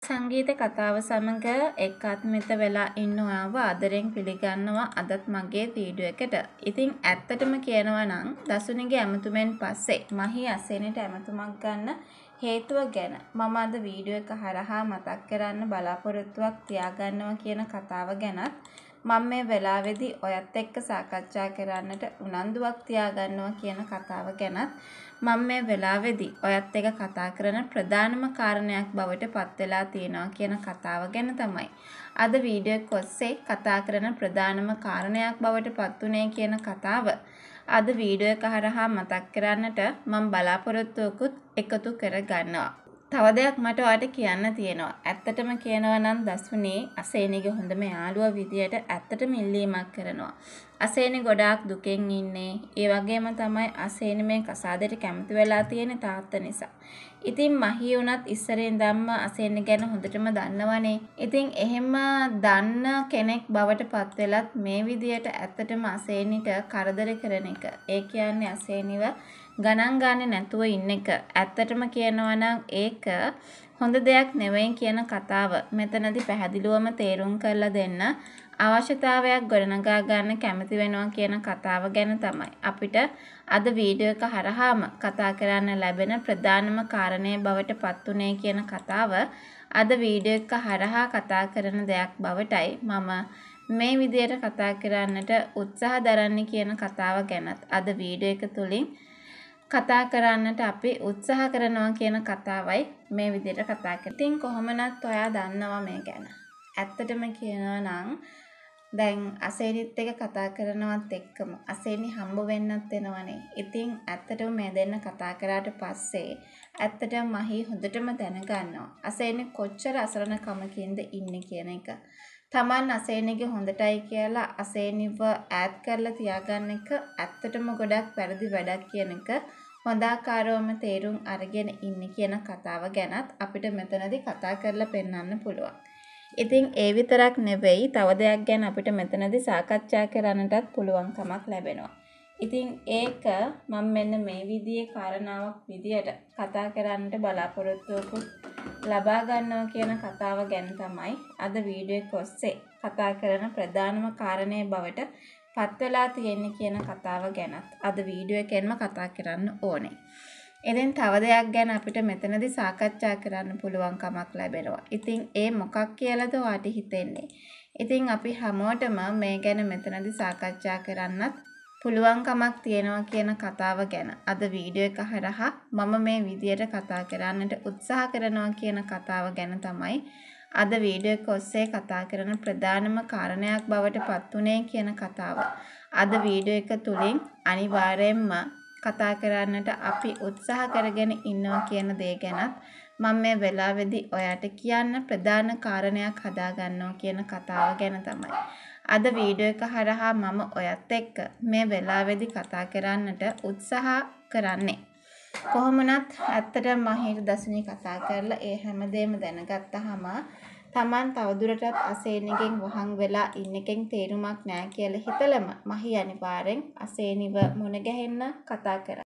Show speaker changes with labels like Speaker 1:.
Speaker 1: සංගීත කතාව සමග එකාත්මිත වෙලා ඉන්නවාව ආදරෙන් පිළිගන්නවා අදත් මගේ වීඩියෝ එකට. ඉතින් ඇත්තටම කියනවා නම් දසුනිගේ ඇමතුමෙන් පස්සේ මහි අසේනට ඇමතුමක් ගන්න හේතුව ගැන මම අද වීඩියෝ එක හරහා මතක් කරන්න බලාපොරොත්තුවක් තියාගන්නවා කියන කතාව ගැනත් මම මේ වෙලාවේදී ඔයත් එක්ක සාකච්ඡා කරන්නට උනන්දුවක් තියාගන්නවා කියන කතාව ගැනත් මම මේ වෙලාවේදී ඔයත් එක්ක කතා කරන ප්‍රධානම කාරණයක් බවට පත් වෙලා තියෙනවා කියන කතාව ගැන තමයි අද වීඩියෝ එක ඔස්සේ කතා කරන ප්‍රධානම කාරණයක් බවට පත් උනේ කියන කතාව අද වීඩියෝ එක හරහා මතක් කරන්නට මම බලාපොරොත්තුවකුත් එකතු කරගන්නවා. තව දෙයක් මට ඔයාලට කියන්න තියෙනවා. ඇත්තටම කියනවා නම් දස්විනී අසේනිගේ හොඳම යාළුවා විදියට ඇත්තටම ඉල්ලීමක් කරනවා. අසේනි ගොඩාක් දුකෙන් ඉන්නේ. ඒ වගේම තමයි අසේනි මේ කසාදෙට කැමති වෙලා තියෙන තාත්තා නිසා. ඉතින් මහී උනත් ඉස්සරේ ඉඳන්ම අසේනි ගැන හොඳටම දන්නවනේ. ඉතින් එහෙම දන්න කෙනෙක් බවට පත් වෙලත් මේ විදියට ඇත්තටම අසේනිට කරදර කරන එක. ඒ කියන්නේ අසේනිව ගණන් ගන්නේ නැතුව ඉන්න එක. ඇත්තටම කියනවා නම් ඒක හොඳ දෙයක් නෙවෙයි කියන කතාව මෙතනදී පැහැදිලිවම තේරුම් කරලා දෙන්න අවශ්‍යතාවයක් ගොඩනගා ගන්න කැමති වෙනවා කියන කතාව ගැන තමයි අපිට අද වීඩියෝ එක හරහාම කතා කරන්න ලැබෙන ප්‍රධානම කාරණය බවට පත් උනේ කියන කතාව අද වීඩියෝ එක හරහා කතා කරන දෙයක් බවටයි මම මේ විදියට කතා කරන්නට උත්සාහ දරන්නේ කියන කතාව ගැනත් අද වීඩියෝ එක තුලින් කතා කරන්නට අපි උත්සාහ කරනවා කියන කතාවයි මේ විදිහට කතා කරන්නේ. ඉතින් කොහොමනත් ඔයා දන්නවා මේ ගැන. ඇත්තටම කියනවා නම් දැන් අසේනිත් එක කතා කරනවත් එක්කම අසේනි හම්බ වෙන්නත් වෙනවනේ. ඉතින් ඇත්තටම මේ දෙන්න කතා කරාට පස්සේ ඇත්තටම මහී හොඳටම දැනගන්නවා. අසේනි කොච්චර අසරණකමකින්ද ඉන්නේ කියන එක. තමන් අසේනිගේ හොඳටයි කියලා අසේනිව ඈඩ් කරලා තියාගන්න එක ඇත්තටම ගොඩක් වැරදි වැඩක් කියන එක හොඳාකාරවම තේරුම් අරගෙන ඉන්නේ කියන කතාව ගැනත් අපිට මෙතනදී කතා කරලා පෙන්වන්න පුළුවන්. ඉතින් ඒ විතරක් නෙවෙයි තව දෙයක් ගැන අපිට මෙතනදී සාකච්ඡා කරන්නටත් පුළුවන්කමක් ලැබෙනවා. ඉතින් ඒක මම මෙන්න මේ විදිහේ කාරණාවක් විදියට කතා කරන්නට බලාපොරොත්තුවකුත් ලබා ගන්නවා කියන කතාව ගැන තමයි අද වීඩියෝ එක ඔස්සේ කතා කරන ප්‍රධානම කාරණේ බවට පත් වෙලා තියෙන්නේ කියන කතාව ගැනත් අද වීඩියෝ එකෙන්ම කතා කරන්න ඕනේ. ඉතින් තව දෙයක් ගැන අපිට මෙතනදී සාකච්ඡා කරන්න පුළුවන්කමක් ලැබෙනවා. ඉතින් ඒ මොකක් කියලාද ඔයාට හිතෙන්නේ? ඉතින් අපි හැමෝටම මේ ගැන මෙතනදී සාකච්ඡා කරන්නත් පුළුවන්කමක් තියෙනවා කියන කතාව ගැන අද වීඩියෝ එක හරහා මම මේ විදියට කතා කරන්නට උත්සාහ කරනවා කියන කතාව ගැන තමයි අද වීඩියෝ එක ඔස්සේ කතා කරන ප්‍රධානම කාරණයක් බවට පත් උනේ කියන කතාව. අද වීඩියෝ එක තුලින් අනිවාර්යයෙන්ම කතා කරන්නට අපි උත්සාහ කරගෙන ඉන්නවා කියන දේ ගැනත් මම මේ වෙලාවේදී ඔයාට කියන්න ප්‍රධාන කාරණයක් හදා ගන්නවා කියන කතාව ගැන තමයි. අද වීඩියෝ එක හරහා මම ඔයත් එක්ක මේ වෙලාවේදී කතා කරන්නට උත්සාහ කරන්නේ. කොහොමනත් ඇත්තටම මහිර දසුනි කතා කරලා ඒ හැමදේම දැනගත්තාම Taman තවදුරටත් අසේනිගෙන් වහන් වෙලා ඉන්න එකෙන් තේරුමක් නැහැ කියලා හිතලම මහි අනිවාර්යෙන් අසේනිව මුණ ගැහෙන්න කතා කරා.